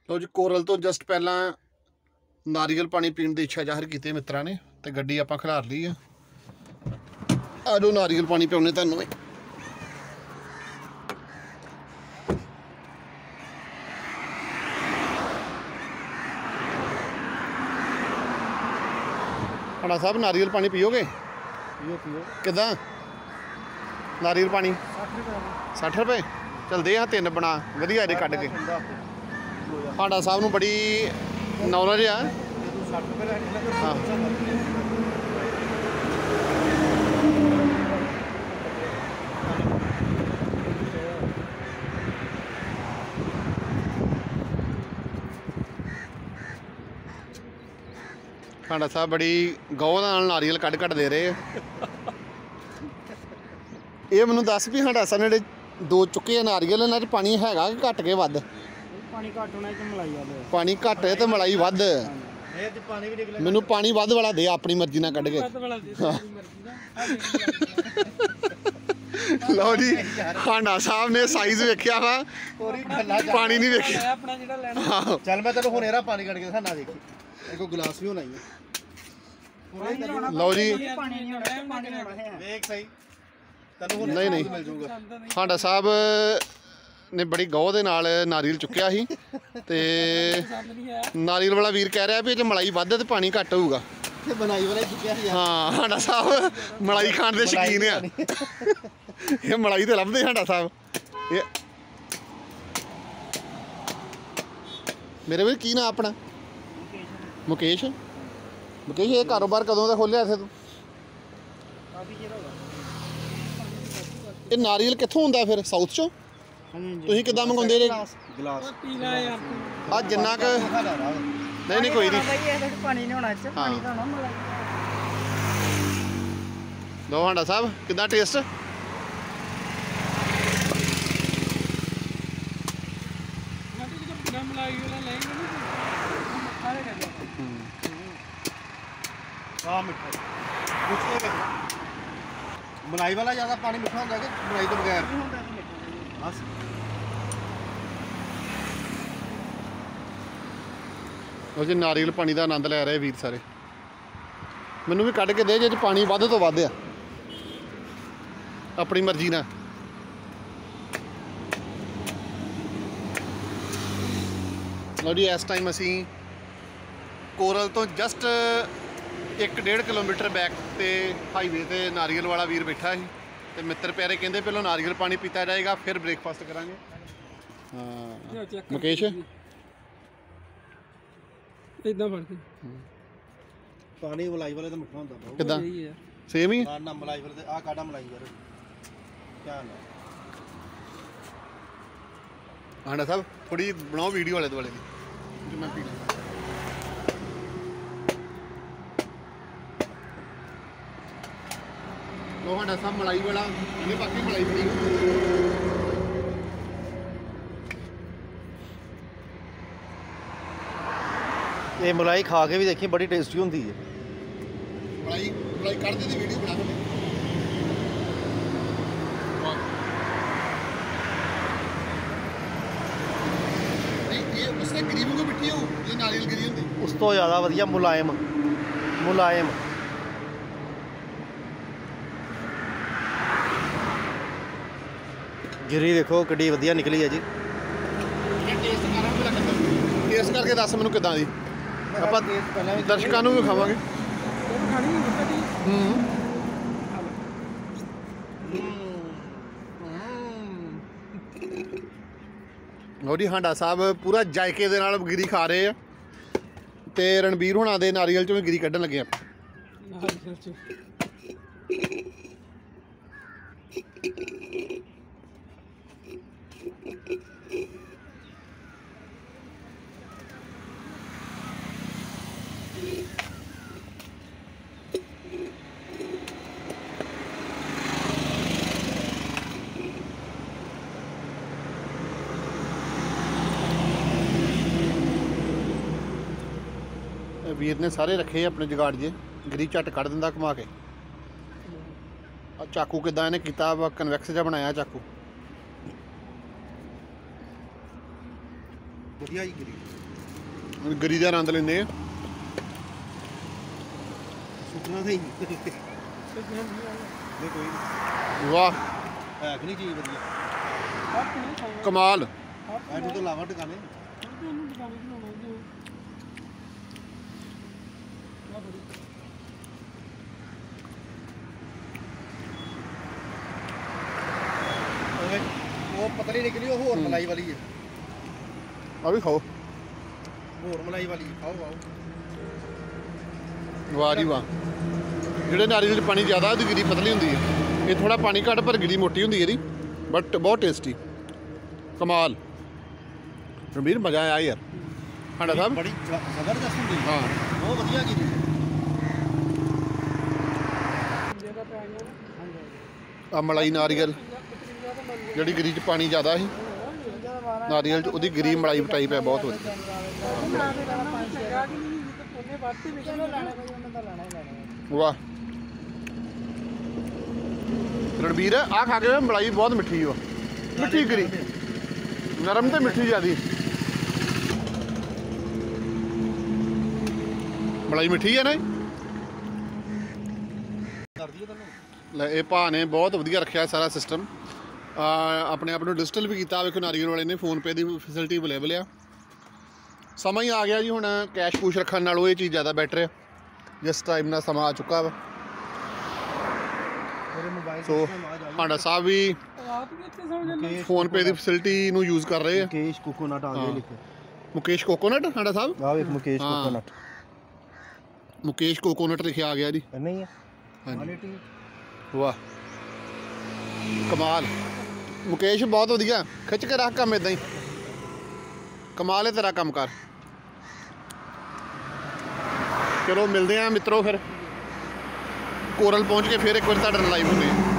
लो जी coral तो just पहला नारियल पानी पीने की इच्छा जाहिर की मित्रों ने तो गड्डी आप खिलार ली है। आ जाओ नारियल पानी पिउने तुहानू भी। खड़ा साहब नारियल पानी पियोगे? पियो पियो। किदा नारियल पानी 60 रुपए चल दे 3 बना वधिया जे कढ़ के। हाड़ा साहब नू बड़ी नॉलेज आ। हाँ हाड़ा साहब बड़ी गौर नाल नारियल कढ़ दे रहे। ये मैनू दस भी हाड़ा साहब ने 2 चुके नारियल इन्हां च पानी हैगा कि घट के वध? पानी घट होना ते मलाई वाला पानी घट है तो मलाई वध। मैनू पानी वध वाला दे अपनी मर्जी ना कढ़ के। लो जी हांडा साहब ने साइज वेख्या वा पानी नहीं वेख्या। चल मैं तेन हुण पानी कढ़ के दिखाना देखी एक गिलास भी होना ही लो जी देख सही नहीं नहीं हांडा साहब ने बड़ी गौह दे नाल नारियल चुक्या ही ते नारियल वाला वीर कह रहा भी जे मलाई वध ते पानी घट होऊगा। बनाई वाला चुक्या हाँ हांडा साहब मलाई खाण दे शकीन आ। ये मलाई ते लभदे हांडा साहब। ये मेरे भी की ना अपना मुकेश। मुकेश ये कारोबार कदों दा खोलिया इत्थे तू? ये नारियल कित्थों हुंदा फिर साउथ चों? तुसीं किद्दां मंगाउंदे जे? गिलास आ जिन्ना क नहीं नहीं कोई नहीं पानी नहीं होना अच्छा पानी दा होना मलाई। लो हांडा साहब किद्दां टेस्ट? मलाई वाला ज़्यादा पानी मीठा होता है कि मलाई तो बगैर? बस ਉਹ ਜੀ ਨਾਰੀਅਲ ਪਾਣੀ ਦਾ ਆਨੰਦ ਲੈ ਰਹੇ ਵੀਰ ਸਾਰੇ। ਮੈਨੂੰ ਵੀ ਕੱਢ ਕੇ ਦੇ ਜੇ ਪਾਣੀ ਵੱਧ ਤੋਂ ਵੱਧ ਆ ਆਪਣੀ ਮਰਜ਼ੀ ਨਾਲ। ਲਓ ਜੀ ਇਸ ਟਾਈਮ ਅਸੀਂ ਕੋਰਲ ਤੋਂ ਜਸਟ 1.5 ਕਿਲੋਮੀਟਰ ਬੈਕ ਤੇ ਹਾਈਵੇ ਤੇ ਨਾਰੀਅਲ ਵਾਲਾ ਵੀਰ ਬੈਠਾ ਸੀ ਤੇ ਮਿੱਤਰ ਪਿਆਰੇ ਕਹਿੰਦੇ ਪਹਿਲਾਂ ਨਾਰੀਅਲ ਪਾਣੀ ਪੀਤਾ ਜਾਏਗਾ ਫਿਰ ਬ੍ਰੇਕਫਾਸਟ ਕਰਾਂਗੇ। ਹਾਂ ਮੁਕੇਸ਼ इदा फड़ के पानी मलाई वाले तो मिठा होता है किदा सेम ही ना मलाई वाले आ काढ़ा मलाई यार क्या ना हांडा साहब थोड़ी बनाओ वीडियो वाले दुआले दी जो मैं पी लो हांडा साहब मलाई वाला ये बाकी मलाई बड़ी ये मलाई खा के भी देखी बड़ी टेस्टी होती है। मलाई मलाई काढ़ने की वीडियो बना नहीं ये उसने ग्रीन को मिट्टी हो ये नारियल गिरी होती उस तो ज़्यादा वधिया मुलायम मुलायम गिरी देखो किड्डी वधिया निकली है जी। टेस्ट करके दस मैनू किदां दी ਆਪਾਂ ਦਰਸ਼ਕਾਂ ਨੂੰ ਵੀ ਖਾਵਾਂਗੇ। ਲਓ ਜੀ ਹਾਂਡਾ ਸਾਹਿਬ ਪੂਰਾ ਜਾਇਕੇ ਦੇ ਨਾਲ ਗਿਰੀ ਖਾ ਰਹੇ ਆ ਤੇ ਰਣਬੀਰ ਹੁਣਾਂ ਦੇ ਨਾਰੀਅਲ ਚੋਂ ਵੀ ਗਿਰੀ ਕੱਢਣ ਲੱਗੇ ਆਪਾਂ। वीर ने सारे रखे अपने जुगाड़ जे गिरी झट कढ़ दिंदा घुमा के। चाकू किदा इन्हें किया कन्वैक्स जहा बनाया चाकू ਵਧੀਆ ਜੀ ਗਰੀ ਹੁਣ ਗਰੀ ਦਾ ਆਨੰਦ ਲੈਂਦੇ ਆ। ਸੁੱਕਣਾ ਸਹੀ ਨਹੀਂ ਕੋਈ ਨਹੀਂ ਵਾਹ ਹੈ ਕਿ ਨਹੀਂ ਚੀਜ਼ ਵਧੀਆ ਕਮਾਲ। ਇਹਨੂੰ ਤੋਂ ਇਲਾਵਾ ਟਿਕਾਣੇ ਉਹ ਪਤਲੀ ਨਿਕਲੀ ਉਹ ਹੋਰ ਮਲਾਈ ਵਾਲੀ ਹੈ। ਆ ਵੀ ਖਾਓ। ਹੋਰ ਮਲਾਈ ਵਾਲੀ ਖਾਓ ਖਾਓ। ਵਾਹ ਜੀ ਵਾਹ। ਜਿਹੜੇ ਨਾਰੀਅਲ 'ਚ ਪਾਣੀ ਜ਼ਿਆਦਾ ਉਹਦੀ ਗਿਰੀ ਪਤਲੀ ਹੁੰਦੀ ਹੈ, ਇਹ ਥੋੜਾ ਪਾਣੀ ਘੱਟ ਪਰ ਗਿਰੀ ਮੋਟੀ ਹੁੰਦੀ ਹੈ ਇਹਦੀ, ਬਟ ਬਹੁਤ ਟੇਸਟੀ ਕਮਾਲ। ਰਣਬੀਰ ਮਜ਼ਾ ਆਇਆ ਯਾਰ ਖਾਂਡਾ ਸਾਹਿਬ। ਬੜੀ ਜ਼ਬਰਦਸਤ ਹੁੰਦੀ ਹਾਂ ਬਹੁਤ ਵਧੀਆ ਕੀਤੀ। ਆ ਮਲਾਈ ਨਾਰੀਅਲ ਜਿਹੜੀ ਗਿਰੀ 'ਚ ਪਾਣੀ ਜ਼ਿਆਦਾ ਸੀ, ਨਾਰੀਅਲ 'ਚ ਉਹਦੀ ਗਿਰੀ ਮਲਾਈ ਟਾਈਪ ਹੈ, ਬਹੁਤ ਵਧੀਆ। ਵਾਹ ਰਣਬੀਰ ਆ ਖਾ ਕੇ ਮਲਾਈ ਬਹੁਤ ਮਿੱਠੀ ਵਾ, ਮਿੱਠੀ ਗਿਰੀ, ਨਰਮ ਤੇ ਮਿੱਠੀ ਜ਼ਿਆਦੀ। ਮਲਾਈ ਮਿੱਠੀ ਹੈ ਨਾ। ਕਰਦੀ ਤੁਹਾਨੂੰ ਲੈ ਇਹ ਭਾ ਨੇ ਬਹੁਤ ਵਧੀਆ ਰੱਖਿਆ ਸਾਰਾ ਸਿਸਟਮ, ਆਪਣੇ ਆਪ ਨੂੰ ਡਿਜੀਟਲ ਵੀ ਕੀਤਾ। ਵੇਖੋ ਨਾਰੀਅਲ ਵਾਲੇ ਨੇ ਫੋਨਪੇ ਦੀ ਫੈਸਿਲਿਟੀ ਅਵੇਲੇਬਲ ਆ। ਸਮਾਂ ਹੀ ਆ ਗਿਆ ਜੀ ਹੁਣ ਕੈਸ਼ ਕੂਸ਼ ਰੱਖਣ ਨਾਲੋਂ ਇਹ ਚੀਜ਼ ਜ਼ਿਆਦਾ ਬੈਟਰ ਹੈ, ਜਿਸ ਟਾਈਮ ਨਾਲ ਸਮਾਂ ਆ ਚੁੱਕਾ ਵਾ। ਸੋ ਹਾਂਡਾ ਸਾਹਿਬ ਵੀ ਫੋਨਪੇ ਦੀ ਫੈਸਿਲਿਟੀ ਨੂੰ ਯੂਜ਼ ਕਰ ਰਹੇ ਆ। ਮੁਕੇਸ਼ ਕੋਕੋਨਟ ਆ ਗਿਆ ਲਿਖਿਆ। ਮੁਕੇਸ਼ ਕੋਕੋਨਟ ਹਾਂਡਾ ਸਾਹਿਬ ਆ ਵੇਖ ਮੁਕੇਸ਼ ਹਾਂ। ਕੋਕੋਨਟ ਮੁਕੇਸ਼ ਕੋਕੋਨਟ ਲਿਖਿਆ ਆ ਗਿਆ ਜੀ। ਨਹੀਂ ਹੈ ਹਾਂਜੀ ਵਾਹ ਕਮਾਲ। ਮੁਕੇਸ਼ ਬਹੁਤ ਵਧੀਆ, ਖਿੱਚ ਕੇ ਰੱਖ ਕੰਮ ਇਦਾਂ ਹੀ, ਕਮਾਲ ਹੈ ਤੇਰਾ ਕੰਮ ਕਰ। ਚਲੋ ਮਿਲਦੇ ਆ ਮਿੱਤਰੋ ਫਿਰ ਕੋਰਲ ਪਹੁੰਚ ਕੇ ਫਿਰ ਇੱਕ ਵਾਰ ਤੁਹਾਡੇ ਨਾਲ ਲਾਈਵ ਹੁੰਦੇ ਆ।